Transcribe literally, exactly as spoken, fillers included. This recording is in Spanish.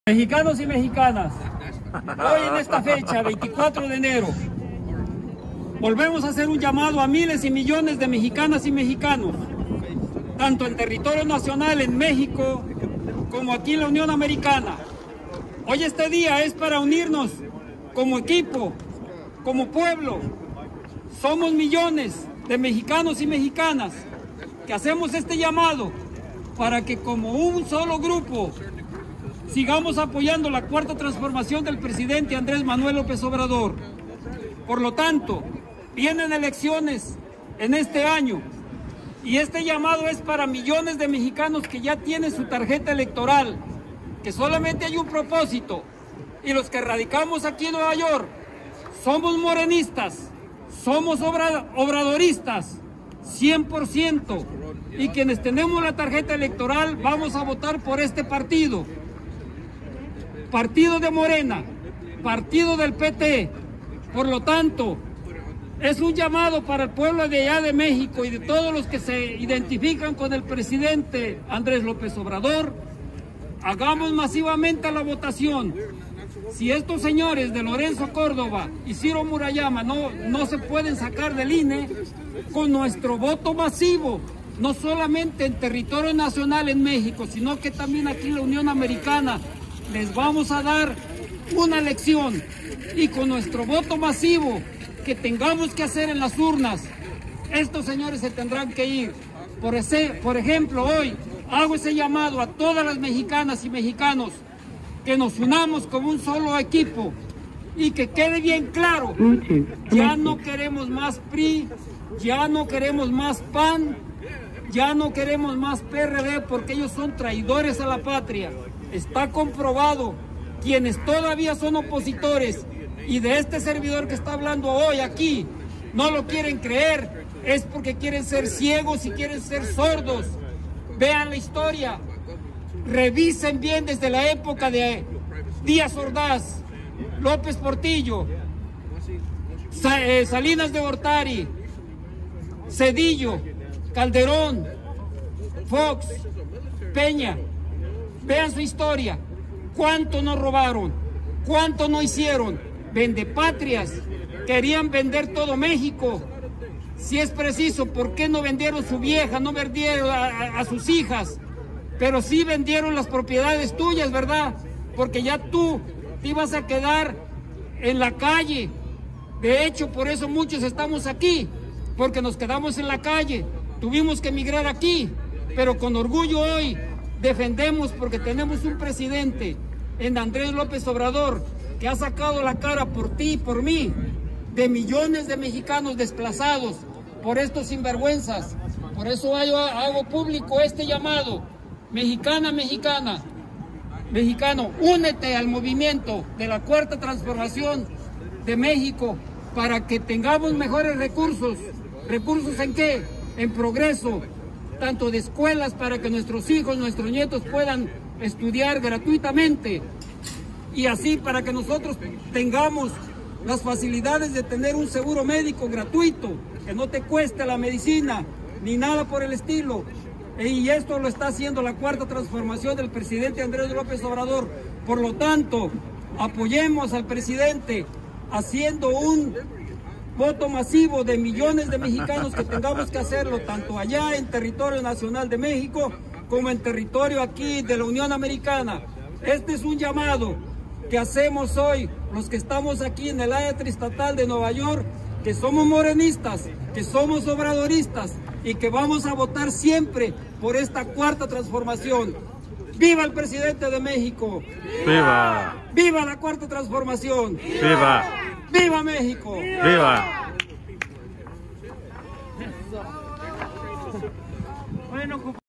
Mexicanos y mexicanas, hoy en esta fecha, veinticuatro de enero, volvemos a hacer un llamado a miles y millones de mexicanas y mexicanos, tanto en territorio nacional en México como aquí en la Unión Americana. Hoy este día es para unirnos como equipo, como pueblo. Somos millones de mexicanos y mexicanas que hacemos este llamado para que como un solo grupo sigamos apoyando la cuarta transformación del presidente Andrés Manuel López Obrador. Por lo tanto, vienen elecciones en este año y este llamado es para millones de mexicanos que ya tienen su tarjeta electoral, que solamente hay un propósito, y los que radicamos aquí en Nueva York somos morenistas, somos obra, obradoristas, cien por ciento, y quienes tenemos la tarjeta electoral vamos a votar por este partido. Partido de Morena, partido del P T. Por lo tanto, es un llamado para el pueblo de allá de México y de todos los que se identifican con el presidente Andrés López Obrador. Hagamos masivamente la votación. Si estos señores de Lorenzo Córdoba y Ciro Murayama no, no se pueden sacar del I N E, con nuestro voto masivo, no solamente en territorio nacional en México, sino que también aquí en la Unión Americana, les vamos a dar una lección, y con nuestro voto masivo que tengamos que hacer en las urnas, estos señores se tendrán que ir. Por, ese, por ejemplo, hoy hago ese llamado a todas las mexicanas y mexicanos que nos unamos como un solo equipo y que quede bien claro, ya no queremos más P R I, ya no queremos más P A N, ya no queremos más P R D, porque ellos son traidores a la patria. Está comprobado, quienes todavía son opositores y de este servidor que está hablando hoy aquí, no lo quieren creer, es porque quieren ser ciegos y quieren ser sordos. Vean la historia, revisen bien desde la época de Díaz Ordaz, López Portillo, Salinas de Gortari, Zedillo, Calderón, Fox, Peña. Vean su historia, cuánto nos robaron, cuánto no hicieron, vendepatrias, querían vender todo México. Si es preciso, ¿por qué no vendieron su vieja, no vendieron a, a, a sus hijas? Pero sí vendieron las propiedades tuyas, ¿verdad? Porque ya tú te ibas a quedar en la calle. De hecho, por eso muchos estamos aquí, porque nos quedamos en la calle, tuvimos que emigrar aquí, pero con orgullo hoy defendemos, porque tenemos un presidente en Andrés López Obrador que ha sacado la cara por ti y por mí, de millones de mexicanos desplazados por estos sinvergüenzas. Por eso hago, hago público este llamado. Mexicana, mexicana, mexicano, únete al movimiento de la cuarta transformación de México para que tengamos mejores recursos. ¿Recursos en qué? En progreso, tanto de escuelas para que nuestros hijos, nuestros nietos puedan estudiar gratuitamente, y así para que nosotros tengamos las facilidades de tener un seguro médico gratuito, que no te cueste la medicina ni nada por el estilo. Y esto lo está haciendo la cuarta transformación del presidente Andrés López Obrador. Por lo tanto, apoyemos al presidente haciendo un voto masivo de millones de mexicanos que tengamos que hacerlo, tanto allá en territorio nacional de México como en territorio aquí de la Unión Americana. Este es un llamado que hacemos hoy los que estamos aquí en el área triestatal de Nueva York, que somos morenistas, que somos obradoristas y que vamos a votar siempre por esta cuarta transformación. ¡Viva el presidente de México! ¡Viva! ¡Viva la cuarta transformación! ¡Viva! ¡Viva México! ¡Viva! Bueno,